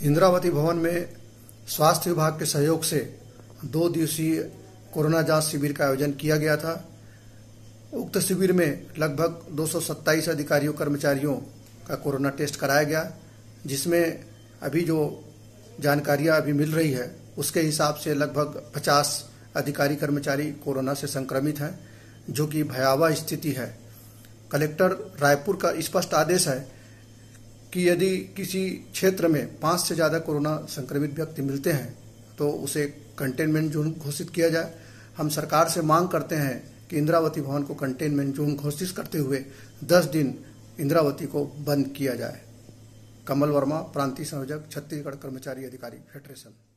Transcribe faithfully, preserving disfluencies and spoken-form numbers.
इंद्रावती भवन में स्वास्थ्य विभाग के सहयोग से दो दिवसीय कोरोना जांच शिविर का आयोजन किया गया था। उक्त शिविर में लगभग दो सौ सत्ताईस अधिकारियों कर्मचारियों का कोरोना टेस्ट कराया गया, जिसमें अभी जो जानकारियां अभी मिल रही है उसके हिसाब से लगभग पचास अधिकारी कर्मचारी कोरोना से संक्रमित हैं, जो कि भयावह स्थिति है। कलेक्टर रायपुर का स्पष्ट आदेश है कि यदि किसी क्षेत्र में पाँच से ज़्यादा कोरोना संक्रमित व्यक्ति मिलते हैं तो उसे कंटेनमेंट जोन घोषित किया जाए। हम सरकार से मांग करते हैं कि इंद्रावती भवन को कंटेनमेंट जोन घोषित करते हुए दस दिन इंद्रावती को बंद किया जाए। कमल वर्मा, प्रांतीय संयोजक, छत्तीसगढ़ कर्मचारी अधिकारी फेडरेशन।